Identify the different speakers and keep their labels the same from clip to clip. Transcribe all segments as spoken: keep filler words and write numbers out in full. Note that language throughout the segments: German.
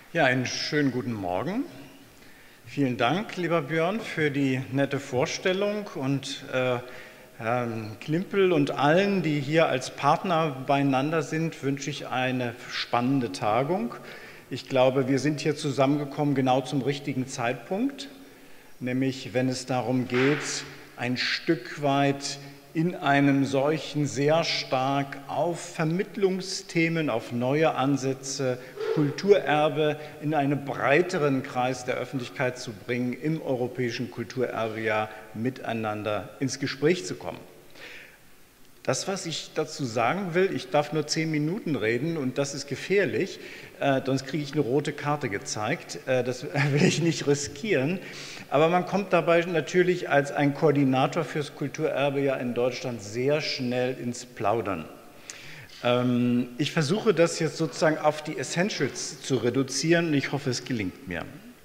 Speaker 1: Ja, einen schönen guten Morgen. Vielen Dank, lieber Björn, für die nette Vorstellung und äh, Herrn Klimpel und allen, die hier als Partner beieinander sind, wünsche ich eine spannende Tagung. Ich glaube, wir sind hier zusammengekommen genau zum richtigen Zeitpunkt, nämlich wenn es darum geht, ein Stück weit in einem solchen sehr stark auf Vermittlungsthemen, auf neue Ansätze, Kulturerbe in einen breiteren Kreis der Öffentlichkeit zu bringen, im Europäischen Kulturerbejahr miteinander ins Gespräch zu kommen. Das, was ich dazu sagen will, ich darf nur zehn Minuten reden und das ist gefährlich, äh, sonst kriege ich eine rote Karte gezeigt, äh, das will ich nicht riskieren. Aber man kommt dabei natürlich als ein Koordinator fürs Kulturerbejahr in Deutschland sehr schnell ins Plaudern. Ähm, ich versuche das jetzt sozusagen auf die Essentials zu reduzieren und ich hoffe, es gelingt mir.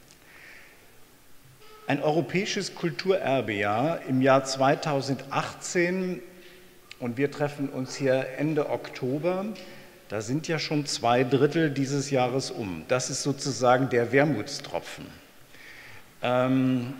Speaker 1: Ein europäisches Kulturerbejahr im Jahr zweitausendachtzehn, und wir treffen uns hier Ende Oktober, da sind ja schon zwei Drittel dieses Jahres um. Das ist sozusagen der Wermutstropfen. Ähm,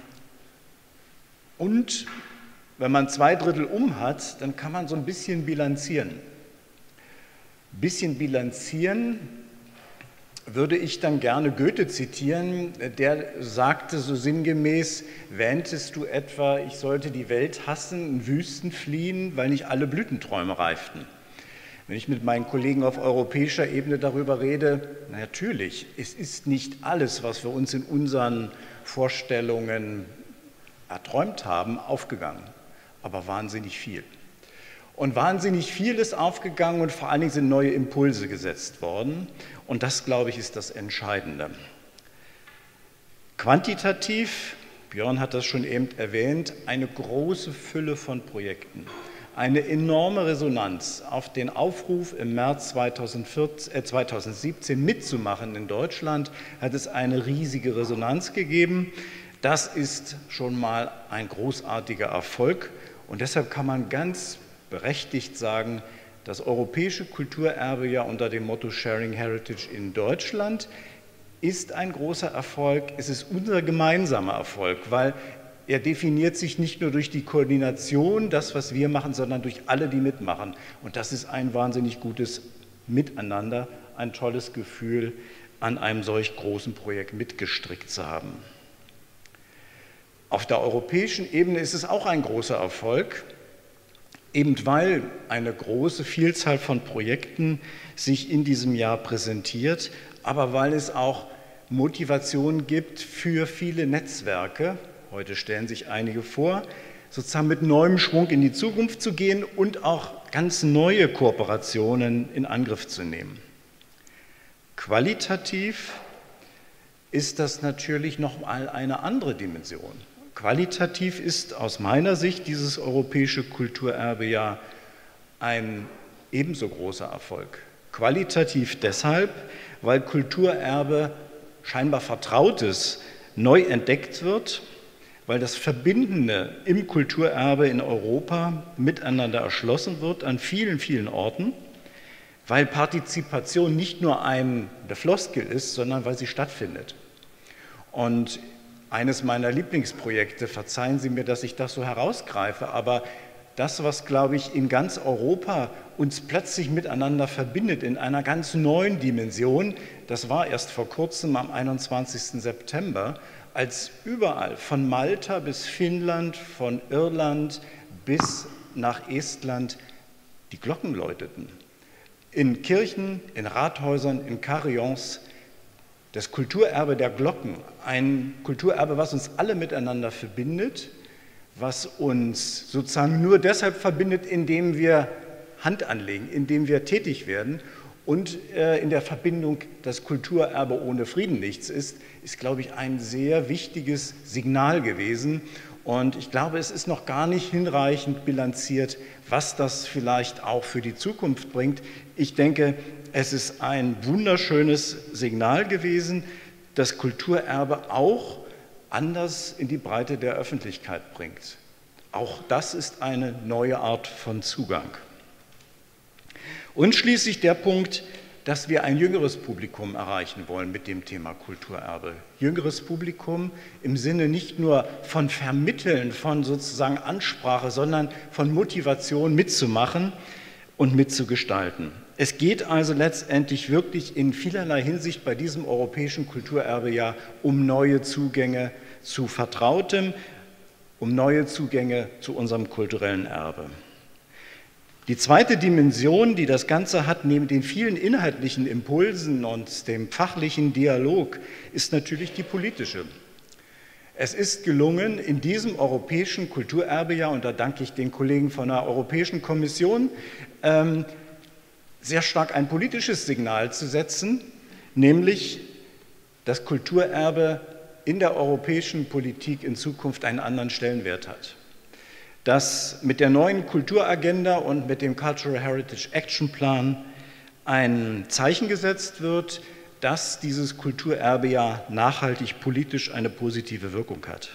Speaker 1: und wenn man zwei Drittel um hat, dann kann man so ein bisschen bilanzieren. Ein bisschen bilanzieren würde ich dann gerne Goethe zitieren, der sagte so sinngemäß, wähntest du etwa, ich sollte die Welt hassen, in Wüsten fliehen, weil nicht alle Blütenträume reiften. Wenn ich mit meinen Kollegen auf europäischer Ebene darüber rede, natürlich, es ist nicht alles, was wir uns in unseren Vorstellungen erträumt haben, aufgegangen, aber wahnsinnig viel. Und wahnsinnig viel ist aufgegangen und vor allen Dingen sind neue Impulse gesetzt worden. Und das, glaube ich, ist das Entscheidende. Quantitativ, Björn hat das schon eben erwähnt, eine große Fülle von Projekten. Eine enorme Resonanz auf den Aufruf im März zweitausendvierzehn, äh, zweitausendsiebzehn mitzumachen in Deutschland, hat es eine riesige Resonanz gegeben. Das ist schon mal ein großartiger Erfolg und deshalb kann man ganz berechtigt sagen, das Europäische Kulturerbejahr unter dem Motto Sharing Heritage in Deutschland ist ein großer Erfolg. Es ist unser gemeinsamer Erfolg, weil er definiert sich nicht nur durch die Koordination, das, was wir machen, sondern durch alle, die mitmachen. Und das ist ein wahnsinnig gutes Miteinander, ein tolles Gefühl, an einem solch großen Projekt mitgestrickt zu haben. Auf der europäischen Ebene ist es auch ein großer Erfolg, eben weil eine große Vielzahl von Projekten sich in diesem Jahr präsentiert, aber weil es auch Motivation gibt für viele Netzwerke, heute stellen sich einige vor, sozusagen mit neuem Schwung in die Zukunft zu gehen und auch ganz neue Kooperationen in Angriff zu nehmen. Qualitativ ist das natürlich noch mal eine andere Dimension. Qualitativ ist aus meiner Sicht dieses Europäische Kulturerbejahr ein ebenso großer Erfolg. Qualitativ deshalb, weil Kulturerbe scheinbar Vertrautes neu entdeckt wird, weil das Verbindende im Kulturerbe in Europa miteinander erschlossen wird an vielen, vielen Orten, weil Partizipation nicht nur eine Floskel ist, sondern weil sie stattfindet. Und eines meiner Lieblingsprojekte, verzeihen Sie mir, dass ich das so herausgreife, aber das, was, glaube ich, in ganz Europa uns plötzlich miteinander verbindet, in einer ganz neuen Dimension, das war erst vor kurzem am einundzwanzigsten September, als überall, von Malta bis Finnland, von Irland bis nach Estland, die Glocken läuteten. In Kirchen, in Rathäusern, in Carillons, das Kulturerbe der Glocken, ein Kulturerbe, was uns alle miteinander verbindet, was uns sozusagen nur deshalb verbindet, indem wir Hand anlegen, indem wir tätig werden und äh, in der Verbindung, dass Kulturerbe ohne Frieden nichts ist, ist, glaube ich, ein sehr wichtiges Signal gewesen. Und ich glaube, es ist noch gar nicht hinreichend bilanziert, was das vielleicht auch für die Zukunft bringt. Ich denke, es ist ein wunderschönes Signal gewesen, das Kulturerbe auch anders in die Breite der Öffentlichkeit bringt. Auch das ist eine neue Art von Zugang. Und schließlich der Punkt, dass wir ein jüngeres Publikum erreichen wollen mit dem Thema Kulturerbe. Jüngeres Publikum im Sinne nicht nur von Vermitteln, von sozusagen Ansprache, sondern von Motivation mitzumachen und mitzugestalten. Es geht also letztendlich wirklich in vielerlei Hinsicht bei diesem europäischen Kulturerbejahr um neue Zugänge zu Vertrautem, um neue Zugänge zu unserem kulturellen Erbe. Die zweite Dimension, die das Ganze hat, neben den vielen inhaltlichen Impulsen und dem fachlichen Dialog, ist natürlich die politische. Es ist gelungen, in diesem europäischen Kulturerbejahr, und da danke ich den Kollegen von der Europäischen Kommission, ähm, sehr stark ein politisches Signal zu setzen, nämlich das Kulturerbe in der europäischen Politik in Zukunft einen anderen Stellenwert hat. Dass mit der neuen Kulturagenda und mit dem Cultural Heritage Action Plan ein Zeichen gesetzt wird, dass dieses Kulturerbejahr nachhaltig politisch eine positive Wirkung hat.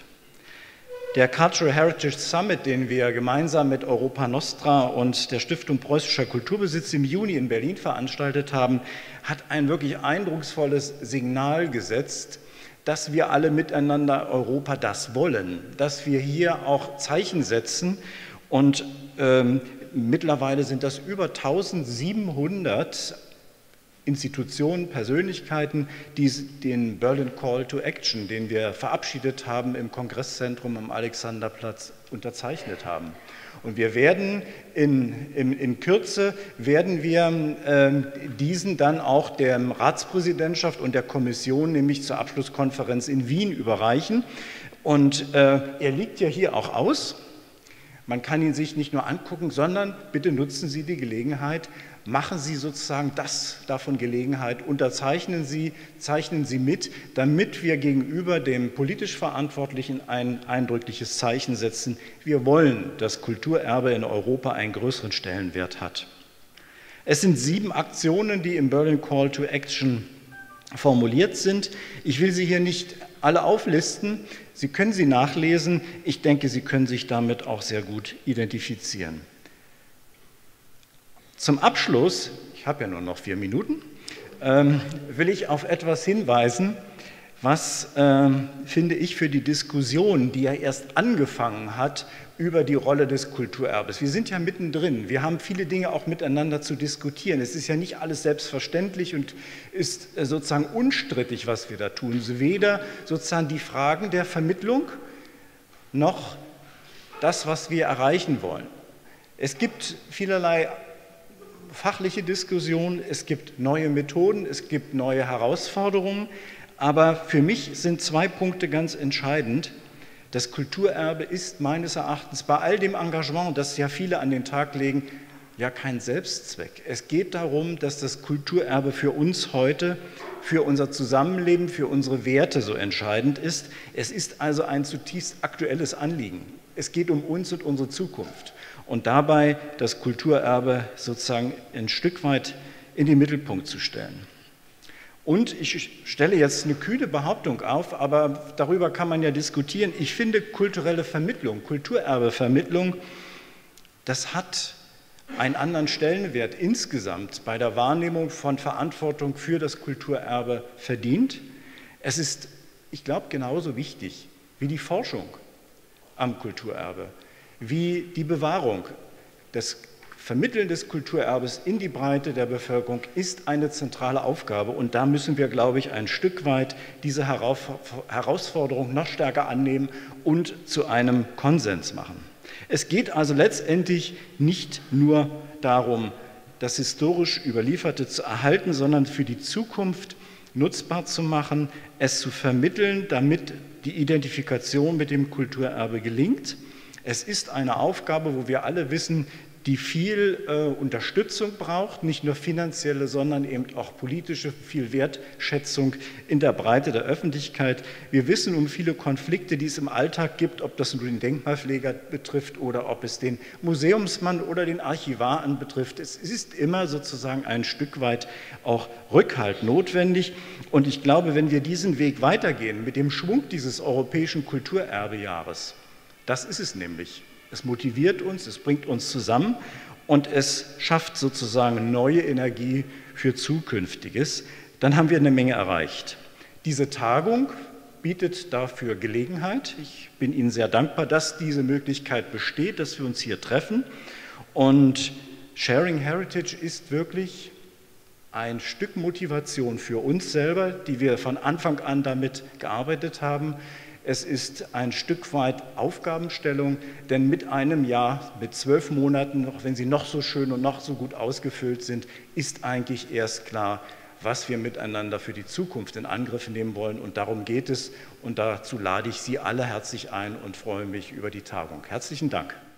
Speaker 1: Der Cultural Heritage Summit, den wir gemeinsam mit Europa Nostra und der Stiftung Preußischer Kulturbesitz im Juni in Berlin veranstaltet haben, hat ein wirklich eindrucksvolles Signal gesetzt, dass wir alle miteinander Europa das wollen, dass wir hier auch Zeichen setzen und ähm, mittlerweile sind das über eintausendsiebenhundert Institutionen, Persönlichkeiten, die den Berlin Call to Action, den wir verabschiedet haben im Kongresszentrum am Alexanderplatz, unterzeichnet haben. Und wir werden in, in, in Kürze werden wir äh, diesen dann auch der Ratspräsidentschaft und der Kommission, nämlich zur Abschlusskonferenz in Wien, überreichen. Und äh, er liegt ja hier auch aus. Man kann ihn sich nicht nur angucken, sondern bitte nutzen Sie die Gelegenheit, machen Sie sozusagen das davon Gelegenheit, unterzeichnen Sie, zeichnen Sie mit, damit wir gegenüber dem politisch Verantwortlichen ein eindrückliches Zeichen setzen. Wir wollen, dass Kulturerbe in Europa einen größeren Stellenwert hat. Es sind sieben Aktionen, die im Berlin Call to Action formuliert sind. Ich will sie hier nicht alle auflisten. Sie können sie nachlesen. Ich denke, Sie können sich damit auch sehr gut identifizieren. Zum Abschluss, ich habe ja nur noch vier Minuten, ähm, will ich auf etwas hinweisen, was, ähm, finde ich, für die Diskussion, die ja erst angefangen hat, über die Rolle des Kulturerbes. Wir sind ja mittendrin, wir haben viele Dinge auch miteinander zu diskutieren. Es ist ja nicht alles selbstverständlich und ist äh, sozusagen unstrittig, was wir da tun. Weder sozusagen die Fragen der Vermittlung noch das, was wir erreichen wollen. Es gibt vielerlei fachliche Diskussion, es gibt neue Methoden, es gibt neue Herausforderungen, aber für mich sind zwei Punkte ganz entscheidend. Das Kulturerbe ist meines Erachtens bei all dem Engagement, das ja viele an den Tag legen, ja kein Selbstzweck. Es geht darum, dass das Kulturerbe für uns heute, für unser Zusammenleben, für unsere Werte so entscheidend ist. Es ist also ein zutiefst aktuelles Anliegen. Es geht um uns und unsere Zukunft. Und dabei das Kulturerbe sozusagen ein Stück weit in den Mittelpunkt zu stellen. Und ich stelle jetzt eine kühne Behauptung auf, aber darüber kann man ja diskutieren. Ich finde, kulturelle Vermittlung, Kulturerbevermittlung, das hat einen anderen Stellenwert insgesamt bei der Wahrnehmung von Verantwortung für das Kulturerbe verdient. Es ist, ich glaube, genauso wichtig wie die Forschung am Kulturerbe, wie die Bewahrung. Das Vermitteln des Kulturerbes in die Breite der Bevölkerung ist eine zentrale Aufgabe und da müssen wir, glaube ich, ein Stück weit diese Herausforderung noch stärker annehmen und zu einem Konsens machen. Es geht also letztendlich nicht nur darum, das historisch Überlieferte zu erhalten, sondern für die Zukunft nutzbar zu machen, es zu vermitteln, damit die Identifikation mit dem Kulturerbe gelingt. Es ist eine Aufgabe, wo wir alle wissen, die viel äh, Unterstützung braucht, nicht nur finanzielle, sondern eben auch politische, viel Wertschätzung in der Breite der Öffentlichkeit. Wir wissen um viele Konflikte, die es im Alltag gibt, ob das nur den Denkmalpfleger betrifft oder ob es den Museumsmann oder den Archivar anbetrifft. Es ist immer sozusagen ein Stück weit auch Rückhalt notwendig. Und ich glaube, wenn wir diesen Weg weitergehen mit dem Schwung dieses europäischen Kulturerbejahres, das ist es nämlich. Es motiviert uns, es bringt uns zusammen und es schafft sozusagen neue Energie für Zukünftiges, dann haben wir eine Menge erreicht. Diese Tagung bietet dafür Gelegenheit. Ich bin Ihnen sehr dankbar, dass diese Möglichkeit besteht, dass wir uns hier treffen. Und Sharing Heritage ist wirklich ein Stück Motivation für uns selber, die wir von Anfang an damit gearbeitet haben. Es ist ein Stück weit Aufgabenstellung, denn mit einem Jahr, mit zwölf Monaten, auch wenn sie noch so schön und noch so gut ausgefüllt sind, ist eigentlich erst klar, was wir miteinander für die Zukunft in Angriff nehmen wollen. Und darum geht es. Und dazu lade ich Sie alle herzlich ein und freue mich über die Tagung. Herzlichen Dank.